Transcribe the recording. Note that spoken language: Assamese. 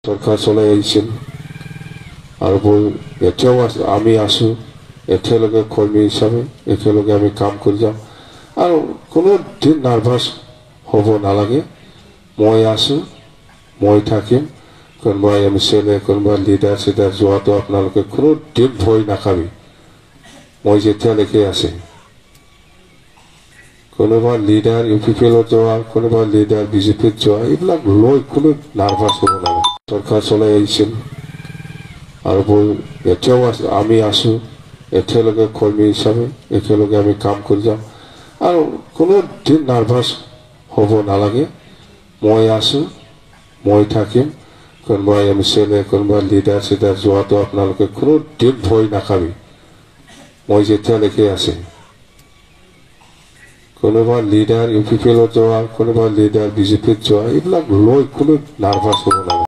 সরকার চলাই আহিছিল আৰু এতিয়াও আমি আছো এতিয়ালৈকে কৰ্মী হিচাপে একেলগে আমি কাম কৰি যাম আৰু কোনো দিন নাৰ্ভাছ হ'ব নালাগে মই আছো মই থাকিম কোনোবা এমচিএলএ কোনোবা লিডাৰ চিডাৰ যোৱাটো আপোনালোকে কোনো দিন ভয় নাখাবি মই যেতিয়ালৈকে আছে কোনোবা লিডাৰ ইউপিপিএলত যোৱা কোনোবা লিডাৰ বিজেপিত যোৱা এইবিলাক লৈ কোনো নাৰ্ভাছ হ'ব নালাগে সরকার চলাই আহিছিল আৰু এতিয়াও আমি আছো এতিয়ালৈকে কৰ্মী হিচাপে একেলগে আমি কাম কৰি যাম আৰু কোনো দিন নাৰ্ভাছ হ'ব নালাগে মই আছো মই থাকিম কোনোবা এমচিএলএ কোনোবা লিডাৰ চিডাৰ যোৱাটো আপোনালোকে কোনো দিন ভয় নাখাবি মই যেতিয়ালৈকে আছে কোনোবা লিডাৰ ইউপিপিএলত যোৱা কোনোবা লিডাৰ বিজেপিত যোৱা এইবিলাক লৈ কোনো নাৰ্ভাছ হ'ব নালাগে